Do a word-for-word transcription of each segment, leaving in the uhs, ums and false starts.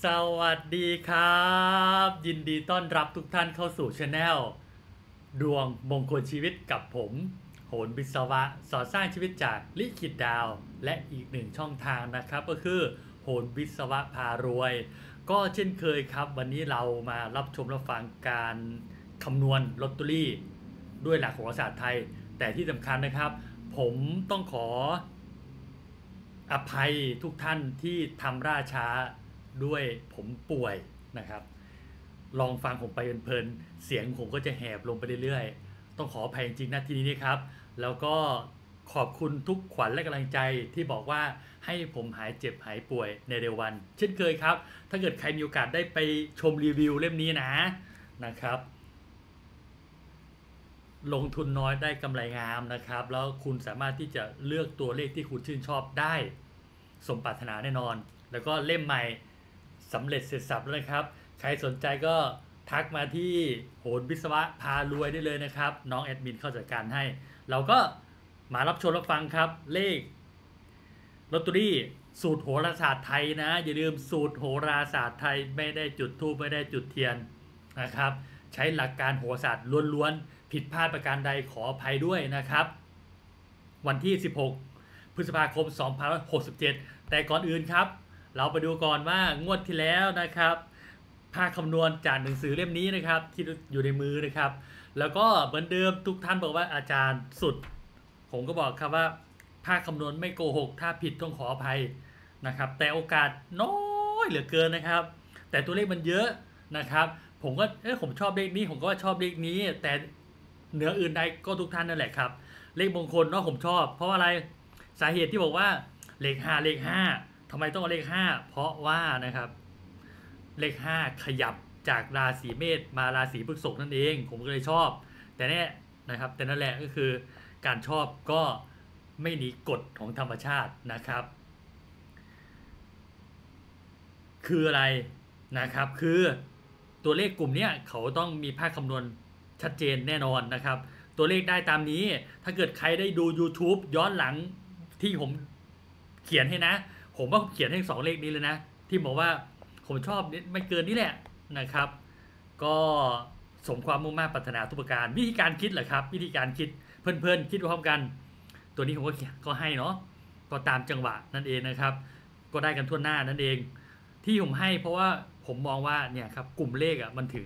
สวัสดีครับยินดีต้อนรับทุกท่านเข้าสู่ช anel ดวงมงคลชีวิตกับผมโหนบิศวะสอนสร้างชีวิตจากลิขิตดาวและอีกหนึ่งช่องทางนะครับก็คือโหนบิศวะพารวยก็เช่นเคยครับวันนี้เรามารับชมรับฟังการคำนวณลอตเตอรี่ด้วยหลักโหราศาสตร์ไทยแต่ที่สำคัญนะครับ ผมต้องขออภัยทุกท่านที่ทำล่าช้าด้วยผมป่วยนะครับลองฟังผมไปเพลินๆเสียงผมก็จะแหบลงไปเรื่อยๆต้องขออภัยจริงๆนะทีนี้ครับแล้วก็ขอบคุณทุกขวัญและกำลังใจที่บอกว่าให้ผมหายเจ็บหายป่วยในเร็ววันเช่นเคยครับถ้าเกิดใครมีโอกาสได้ไปชมรีวิวเล่มนี้นะนะครับลงทุนน้อยได้กำไรงามนะครับแล้วคุณสามารถที่จะเลือกตัวเลขที่คุณชื่นชอบได้สมปรารถนาแน่นอนแล้วก็เล่มใหม่สำเร็จเสร็จสับแล้วนะครับใครสนใจก็ทักมาที่โหนวิศวะพารวยได้เลยนะครับน้องแอดมินเข้าจัดการให้เราก็มารับชมรับฟังครับเลขลอตเตอรี่สูตรโหราศาสตร์ไทยนะอย่าลืมสูตรโหราศาสตร์ไทยไม่ได้จุดธูปไม่ได้จุดเทียนนะครับใช้หลักการโหราศาสตร์ล้วนๆผิดพลาดประการใดขออภัยด้วยนะครับวันที่สิบหกพฤษภาคมสองพันห้าร้อยหกสิบเจ็ดแต่ก่อนอื่นครับเราไปดูก่อนว่างวดที่แล้วนะครับภาคคำนวณจากหนังสือเล่มนี้นะครับที่อยู่ในมือนะครับแล้วก็เหมือนเดิมทุกท่านบอกว่าอาจารย์สุดผมก็บอกครับว่าภาคคำนวณไม่โกหกถ้าผิดต้องขออภัยนะครับแต่โอกาสน้อยเหลือเกินนะครับแต่ตัวเลขมันเยอะนะครับผมก็เออผมชอบเลขนี้ผมก็ว่าชอบเลขนี้แต่เหนืออื่นใดก็ทุกท่านนั่นแหละครับเลขมงคลเนาะผมชอบเพราะอะไรสาเหตุที่บอกว่าเลขห้าเลขห้าทำไมต้องเอาเลขห้าเพราะว่านะครับเลขห้าขยับจากราศีเมษมาราศีพฤษภนั่นเองผมก็เลยชอบแต่เนี่ยนะครับแต่นั่นแหละก็คือการชอบก็ไม่หนีกฎของธรรมชาตินะครับคืออะไรนะครับคือตัวเลขกลุ่มนี้เขาต้องมีภาคคำนวณชัดเจนแน่นอนนะครับตัวเลขได้ตามนี้ถ้าเกิดใครได้ดู YouTube ย้อนหลังที่ผมเขียนให้นะผมว่าเขียนให้สองเลขนี้เลยนะที่บอกว่าผมชอบไม่เกินนี้แหละนะครับก็สมความมุ่งมั่นปรารถนาทุกประการวิธีการคิดเหรอครับวิธีการคิดเพลินๆคิดพร้อมกันตัวนี้ผมก็ก็ให้เนาะก็ตามจังหวะนั่นเองนะครับก็ได้กันทั่วหน้านั่นเองที่ผมให้เพราะว่าผมมองว่าเนี่ยครับกลุ่มเลขอ่ะมันถึง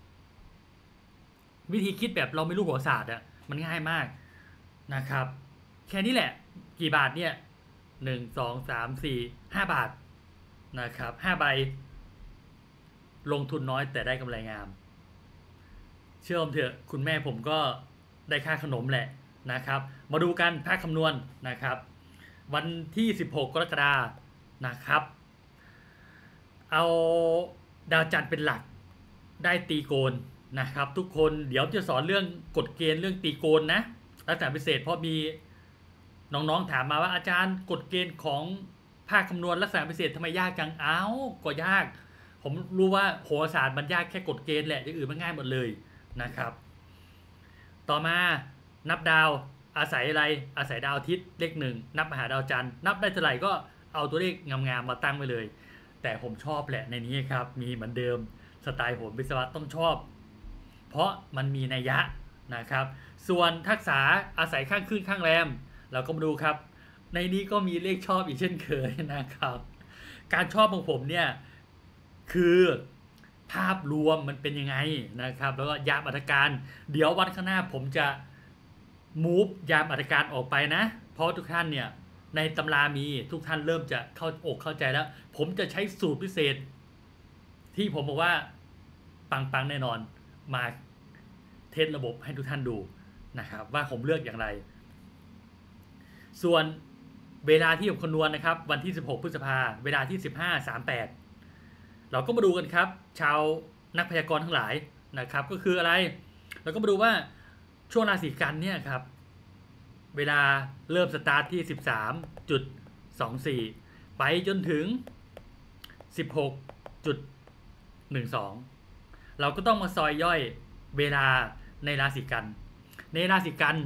วิธีคิดแบบเราไม่รู้โหราศาสตร์อ่ะมันง่ายมากนะครับแค่นี้แหละกี่บาทเนี่ยหนึ่งสองสามสี่ห้าบาทนะครับห้าใบลงทุนน้อยแต่ได้กำไรงามเชื่อผมเถอะคุณแม่ผมก็ได้ค่าขนมแหละนะครับมาดูกันภาคคำนวณนะครับวันที่สิบหกกรกฎาคมนะครับเอาดาวจันทร์เป็นหลักได้ตีโกนนะครับทุกคนเดี๋ยวจะสอนเรื่องกฎเกณฑ์เรื่องตีโกนนะลักษณะพิเศษเพราะมีน้องๆถามมาว่าอาจารย์กฎเกณฑ์ของภาคคำนวณลักษณะพิเศษทำไมยากจังอ้าวก็ยากผมรู้ว่าโหราศาสตร์มันยากแค่กฎเกณฑ์แหละอย่างอื่นมันง่ายหมดเลยนะครับต่อมานับดาวอาศัยอะไรอาศัยดาวอาทิตย์เลขหนึ่งนับมหาดาวจันทร์นับได้เท่าไหร่ก็เอาตัวเลขงามๆมาตั้งไว้เลยแต่ผมชอบแหละในนี้ครับมีเหมือนเดิมสไตล์โหนวิศวะต้องชอบเพราะมันมีนัยยะนะครับส่วนทักษะอาศัยข้างขึ้นข้างแรมเราก็มาดูครับในนี้ก็มีเลขชอบอีกเช่นเคยนะครับการชอบของผมเนี่ยคือภาพรวมมันเป็นยังไงนะครับแล้วก็ยามอัตการเดี๋ยววันข้างหน้าผมจะมูฟยามอัตการออกไปนะเพราะทุกท่านเนี่ยในตำรามีทุกท่านเริ่มจะเข้าอกเข้าใจแล้วผมจะใช้สูตรพิเศษที่ผมบอกว่าปังๆแน่นอนมาเทสระบบให้ทุกท่านดูนะครับว่าผมเลือกอย่างไรส่วนเวลาที่ผมคำนวณนะครับวันที่สิบหกพฤษภาเวลาที่สิบห้าสามแปดเราก็มาดูกันครับชาวนักพยากรณ์ทั้งหลายนะครับก็คืออะไรเราก็มาดูว่าช่วงราศีกันเนี่ยครับเวลาเริ่มสตาร์ทที่ สิบสามจุดสองสี่ ไปจนถึง สิบหกจุดหนึ่งสอง เราก็ต้องมาซอยย่อยเวลาในราศีกันในราศีกัน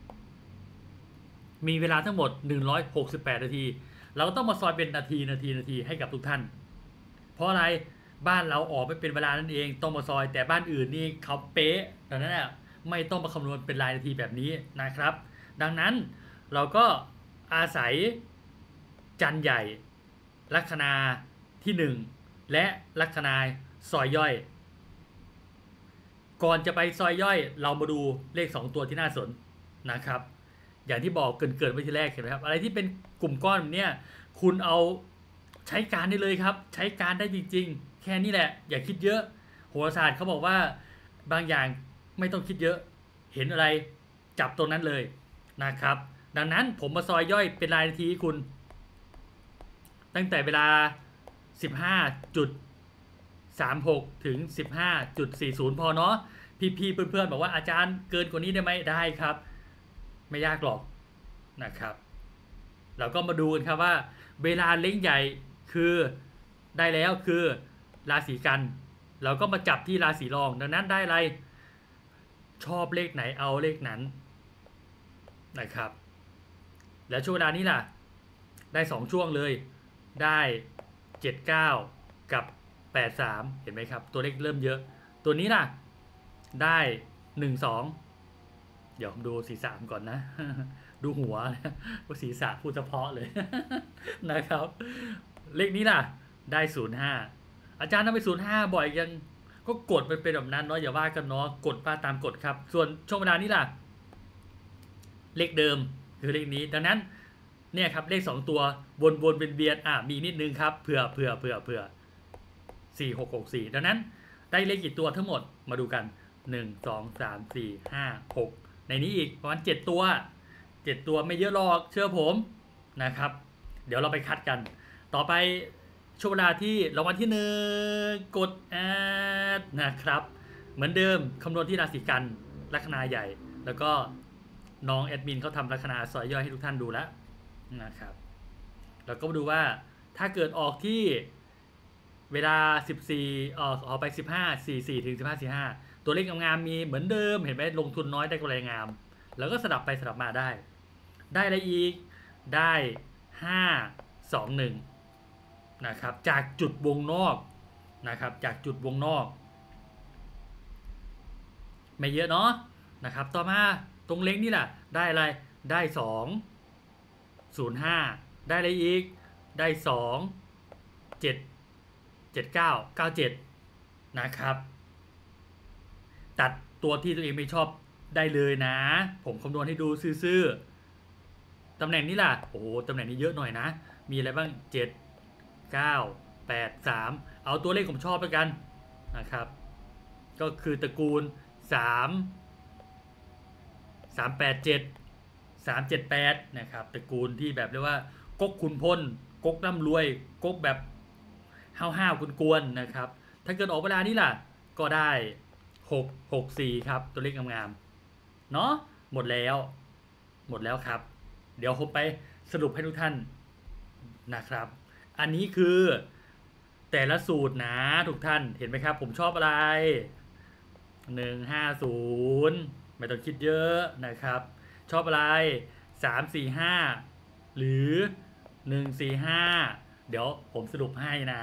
มีเวลาทั้งหมดหนึ่งร้อยหกสิบแปดนาทีเราก็ต้องมาซอยเป็นนาทีนาทีนาทีให้กับทุกท่านเพราะอะไรบ้านเราออกไม่เป็นเวลานั่นเองต้องมาซอยแต่บ้านอื่นนี่เขาเป๊ะดังนั้นอ่ะไม่ต้องมาคำนวณเป็นรายนาทีแบบนี้นะครับดังนั้นเราก็อาศัยจันใหญ่ลัคนาที่หนึ่งและลัคนาซอยย่อยก่อนจะไปซอยย่อยเรามาดูเลขสองตัวที่น่าสนนะครับอย่างที่บอกเกินๆไว้ทีแรกเห็นไหมครับอะไรที่เป็นกลุ่มก้อนแบบนี้คุณเอาใช้การได้เลยครับใช้การได้จริงๆแค่นี้แหละอย่าคิดเยอะโหราศาสตร์เขาบอกว่าบางอย่างไม่ต้องคิดเยอะเห็นอะไรจับตรงนั้นเลยนะครับดังนั้นผมมาซอยย่อยเป็นรายนาทีคุณตั้งแต่เวลา สิบห้าจุดสามหก ถึง สิบห้าจุดสี่ศูนย์ พอเนาะพี่ๆเพื่อนๆบอกว่าอาจารย์เกินกว่านี้ได้ไหมได้ครับไม่ยากหรอกนะครับเราก็มาดูกันครับว่าเวลาเล็กใหญ่คือได้แล้วคือราศีกันเราก็มาจับที่ราศีรองดังนั้นได้อะไรชอบเลขไหนเอาเลขนั้นนะครับแล้วช่วงเวลานี้ล่ะได้สองช่วงเลยได้เจ็ดเก้ากับแปดสามเห็นไหมครับตัวเลขเริ่มเยอะตัวนี้ล่ะได้หนึ่งสองเดี๋ยวผมดูศีรษะก่อนนะ ดูหัวว่าศีรษะพูดเฉพาะเลย นะครับเลขนี้ล่ะได้ศูนย์ห้าอาจารย์ทำไปศูนย์ห้าบ่อยยังก็กดมันเป็นแบบนั้นเนาะอย่าว่ากันเนาะกดป้าตามกฎครับส่วนช่วงเวลานี้ล่ะเลขเดิมคือเลขนี้ดังนั้นเนี่ยครับเลขสองตัววนวนเวียนเวียนอ่ะมีนิดนึงครับเผื่อเผื่อเผื่อเผื่อสี่หกหกสี่ดังนั้นได้เลขกี่ตัวทั้งหมดมาดูกันหนึ่งสองสามสี่ห้าหกในนี้อีกประมาณเจ็ดตัวเจ็ดตัวไม่เยอะหรอกเชื่อผมนะครับเดี๋ยวเราไปคัดกันต่อไปช่วงเวลาที่รางวัลที่หนึ่งกดแอดนะครับเหมือนเดิมคำนวณที่ราศีกันลัคนาใหญ่แล้วก็น้องแอดมินเขาทำลัคนาซอยย่อยให้ทุกท่านดูแล้วนะครับแล้วก็มาดูว่าถ้าเกิดออกที่เวลาสิบสี่ออกออกไปสิบห้า สี่สิบสี่ถึงสิบห้า สี่สิบห้าตัวเลขงามๆมีเหมือนเดิมเห็นไหมลงทุนน้อยได้กำไรงามแล้วก็สลับไปสลับมาได้ได้อะไรอีกได้ห้า สอง หนึ่งนะครับจากจุดวงนอกนะครับจากจุดวงนอกไม่เยอะเนาะนะครับต่อมาตรงเล็กนี่แหละได้อะไรได้สอง ศูนย์ห้าได้อะไรอีกได้สอง เจ็ด เจ็ดเก้า เก้าเจ็ดนะครับตัดตัวที่ตัวเองไม่ชอบได้เลยนะผมคำนวณให้ดูซื่อๆตำแหน่งนี้ล่ะโอ้โหตำแหน่งนี้เยอะหน่อยนะมีอะไรบ้างเจ็ด เก้า แปด สามเอาตัวเลขผมชอบไปกันนะครับก็คือตระกูลสาม สาม แปด เจ็ด สาม เจ็ด แปดนะครับตระกูลที่แบบเรียกว่ากกขุนพลกกร่ำรวยกกแบบห้าวๆกวนๆนะครับถ้าเกิดออกเวลานี้ล่ะก็ได้หก หก สี่ครับตัวเลขงามๆเนาะหมดแล้วหมดแล้วครับเดี๋ยวผมไปสรุปให้ทุกท่านนะครับอันนี้คือแต่ละสูตรนะทุกท่านเห็นไหมครับผมชอบอะไรหนึ่ง ห้า ศูนย์ไม่ต้องคิดเยอะนะครับชอบอะไรสาม สี่ ห้าหรือหนึ่ง สี่ ห้าเดี๋ยวผมสรุปให้นะ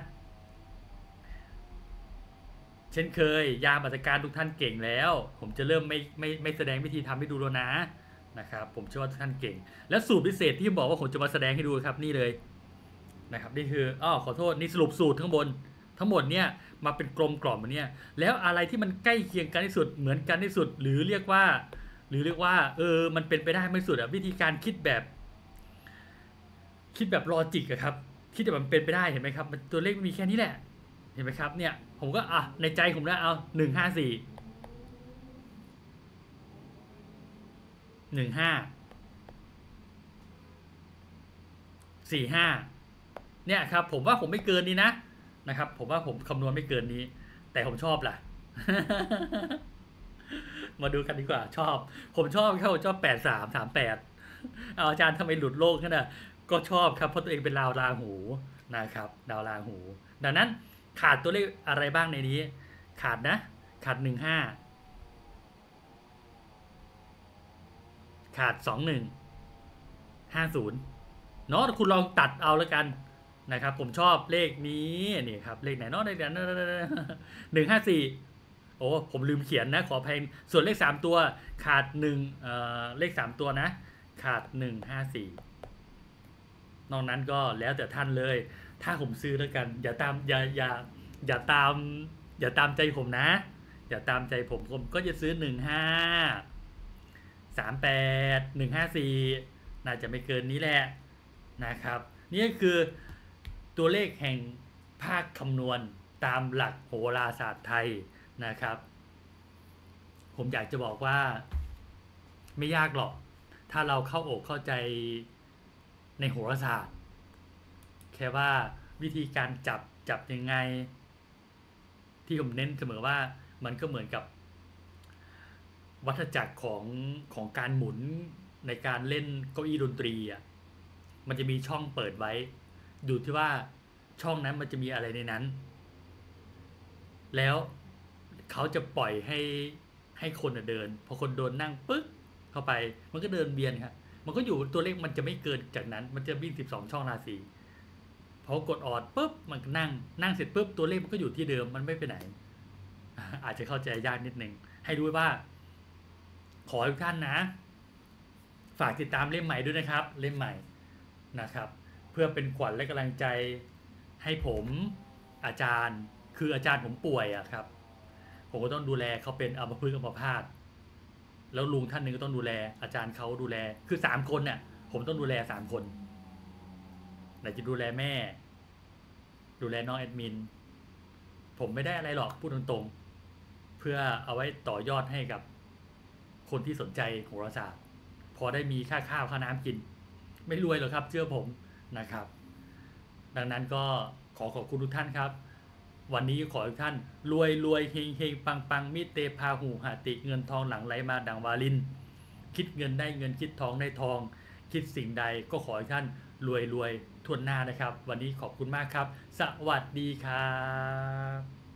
เช่นเคยยามอัตการทุกท่านเก่งแล้วผมจะเริ่มไม่ไม่ไม่แสดงวิธีทำให้ดูแล้วนะนะครับผมเชื่อว่าทุกท่านเก่งและสูตรพิเศษที่ผมบอกว่าผมจะมาแสดงให้ดูครับนี่เลยนะครับนี่คืออ้อขอโทษนี่สรุปสูตรข้างบนทั้งหมดเนี่ยมาเป็นกลมกล่อมแบบนี้แล้วอะไรที่มันใกล้เคียงกันที่สุดเหมือนกันที่สุดหรือเรียกว่าหรือเรียกว่าเออมันเป็นไปได้ไม่สุดอะวิธีการคิดแบบคิดแบบลอจิกอะครับคิดแบบมันเป็นไปได้เห็นไหมครับมันตัวเลขมีแค่นี้แหละเห็นไหมครับเนี่ยผมก็อ่ะในใจผมแล้วเอาหนึ่งห้าสี่หนึ่งห้าสี่ห้าเนี่ยครับผมว่าผมไม่เกินนี้นะนะครับผมว่าผมคำนวณไม่เกินนี้แต่ผมชอบล่ะ มาดูกันดีกว่าชอบผมชอบเขาชอบแปดสามสามแปดเอาอาจารย์ทำไมหลุดโลกขนาดก็ชอบครับเพราะตัวเองเป็นดาวราหูนะครับดาวราหูดังนั้นขาดตัวเลขอะไรบ้างในนี้ขาดนะขาดหนึ่งห้าขาดสองหนึ่งห้าศูนย์เนาะคุณลองตัดเอาแล้วกันนะครับผมชอบเลขนี้นี่ครับเลขไหนเนาะเลขไหนหนึ่งห้าสี่โอ้ผมลืมเขียนนะขออภัยส่วนเลขสามตัวขาดหนึ่งเอ่อเลขสามตัวนะขาดหนึ่งห้าสี่นอกนั้นก็แล้วแต่ท่านเลย ถ้าผมซื้อแล้วกัน อย่าตามอย่าอย่าอย่าตามอย่าตามใจผมนะ อย่าตามใจผมผมก็จะซื้อหนึ่งห้าสามแปดหนึ่งห้าสี่น่าจะไม่เกินนี้แหละนะครับนี่คือตัวเลขแห่งภาคคำนวณตามหลักโหราศาสตร์ไทยนะครับ ผมอยากจะบอกว่าไม่ยากหรอก ถ้าเราเข้าอกเข้าใจในโหราศาสตร์ แค่ว่าวิธีการจับจับยังไง ที่ผมเน้นเสมอว่ามันก็เหมือนกับวัฏจักรของของการหมุนในการเล่นเก้าอี้ดนตรีอ่ะมันจะมีช่องเปิดไว้อยู่ที่ว่าช่องนั้นมันจะมีอะไรในนั้น แล้วเขาจะปล่อยให้ให้คนเดินพอคนโดนนั่งปึ๊กเข้าไปมันก็เดินเบียนครับมันก็อยู่ตัวเลขมันจะไม่เกินจากนั้นมันจะวิ่งสิบสองช่องราศีพอกดออดปุ๊บมันนั่งนั่งเสร็จปุ๊บตัวเลขมันก็อยู่ที่เดิมมันไม่ไปไหนอาจจะเข้าใจยากนิดนึงให้รู้ว่าขอให้ทุกท่านนะฝากติดตามเล่มใหม่ด้วยนะครับเล่มใหม่นะครับเพื่อเป็นขวัญและกำลังใจให้ผมอาจารย์คืออาจารย์ผมป่วยอะครับผมก็ต้องดูแลเขาเป็นอัมพฤกษ์อัมพาตแล้วลุงท่านหนึ่งก็ต้องดูแลอาจารย์เขาดูแลคือสามคนเนี่ยผมต้องดูแลสามคนไหนจะดูแลแม่ดูแลน้องแอดมินผมไม่ได้อะไรหรอกพูดตรงๆเพื่อเอาไว้ต่อยอดให้กับคนที่สนใจโหราศาสตร์พอได้มีค่าข้าวค่าน้ำกินไม่รวยหรอกครับเชื่อผมนะครับดังนั้นก็ขอขอบคุณทุกท่านครับวันนี้ขอทุกท่านรวยรวยเฮงเฮงปังปังมิเตพาหูหาติเงินทองหลังไหลมาดังวาลินคิดเงินได้เงินคิดทองได้ทองคิดสิ่งใดก็ขอให้ท่านรวยรวยทวนหน้านะครับวันนี้ขอบคุณมากครับสวัสดีครับ